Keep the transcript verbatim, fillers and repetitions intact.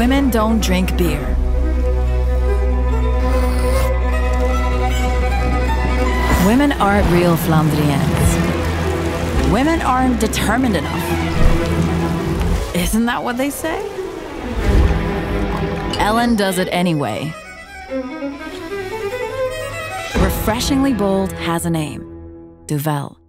Women don't drink beer. Women aren't real Flandrians. Women aren't determined enough. Isn't that what they say? Ellen does it anyway. Refreshingly bold has a name. Duvelle.